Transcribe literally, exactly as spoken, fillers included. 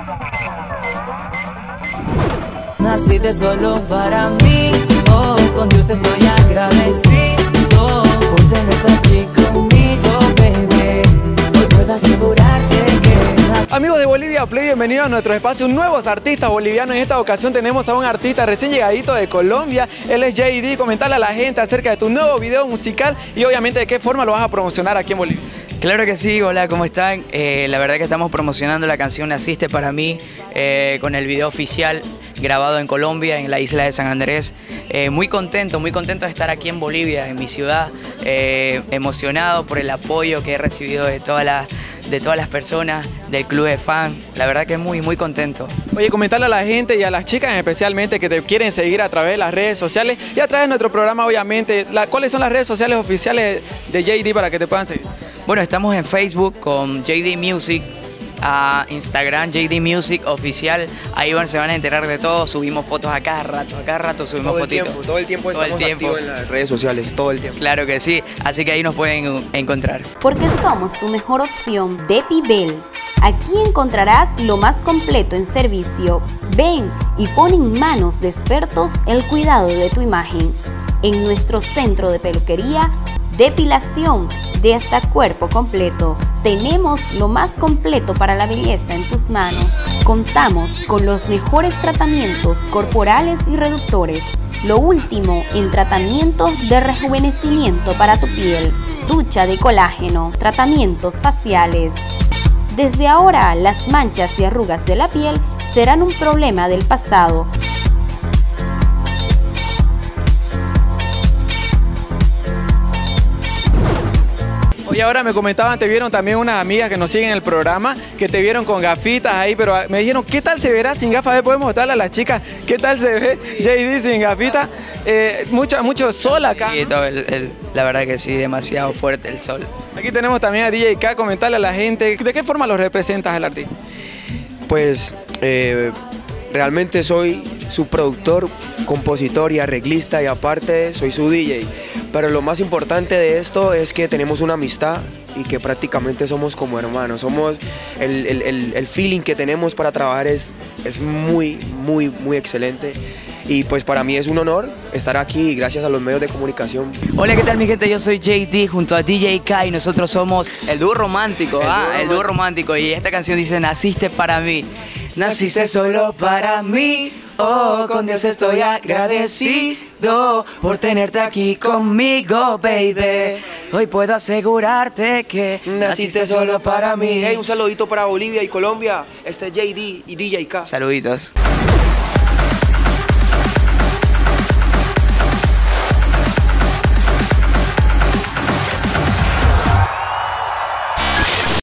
Naciste solo para mí, oh, con Dios estoy agradecido por tenerte aquí conmigo, baby. Hoy puedo asegurarte que... Amigos de Bolivia Play, bienvenidos a nuestro espacio, nuevos artistas bolivianos. En esta ocasión tenemos a un artista recién llegadito de Colombia, él es J D. Comentarle a la gente acerca de tu nuevo video musical y obviamente de qué forma lo vas a promocionar aquí en Bolivia. Claro que sí, hola, ¿cómo están? Eh, la verdad que estamos promocionando la canción Naciste para mí eh, con el video oficial grabado en Colombia, en la isla de San Andrés. Eh, muy contento, muy contento de estar aquí en Bolivia, en mi ciudad, eh, emocionado por el apoyo que he recibido de, toda la, de todas las personas del club de fan. La verdad que muy, muy contento. Oye, comentarle a la gente y a las chicas especialmente que te quieren seguir a través de las redes sociales y a través de nuestro programa, obviamente, la, ¿cuáles son las redes sociales oficiales de J D para que te puedan seguir? Bueno, estamos en Facebook con J D Music, a Instagram J D Music Oficial, ahí van, se van a enterar de todo, subimos fotos a cada rato, a cada rato subimos todo el fotitos. Tiempo, todo el tiempo todo estamos el tiempo. activos en las redes sociales, todo el tiempo. Claro que sí, así que ahí nos pueden encontrar. Porque somos tu mejor opción, Depibel. Aquí encontrarás lo más completo en servicio. Ven y pon en manos de expertos el cuidado de tu imagen. En nuestro centro de peluquería, depilación de hasta cuerpo completo. Tenemos lo más completo para la belleza en tus manos. Contamos con los mejores tratamientos corporales y reductores. Lo último en tratamientos de rejuvenecimiento para tu piel. Ducha de colágeno, tratamientos faciales. Desde ahora, las manchas y arrugas de la piel serán un problema del pasado. Y ahora me comentaban, te vieron también unas amigas que nos siguen en el programa, que te vieron con gafitas ahí, pero me dijeron, ¿qué tal se verá sin gafas? A ver, podemos mostrarle a las chicas, ¿qué tal se ve J D sin gafitas? Eh, mucho, mucho sol acá. Sí, todo el, el, la verdad que sí, demasiado fuerte el sol. Aquí tenemos también a D J K, comentarle a la gente, ¿de qué forma lo representas al artista? Pues eh, realmente soy su productor, compositor y arreglista, y aparte soy su D J. Pero lo más importante de esto es que tenemos una amistad y que prácticamente somos como hermanos. Somos el, el, el, el feeling que tenemos para trabajar es, es muy, muy, muy excelente. Y pues para mí es un honor estar aquí gracias a los medios de comunicación. Hola, ¿qué tal mi gente? Yo soy J D junto a D J K y nosotros somos el dúo romántico, el ah, dúo el dúo romántico. Y esta canción dice, Naciste para mí. Naciste solo para mí, oh, con Dios estoy agradecido por tenerte aquí conmigo, baby. Hoy puedo asegurarte que naciste solo para mí. Hey, un saludito para Bolivia y Colombia. Este es J D y D J K. Saluditos.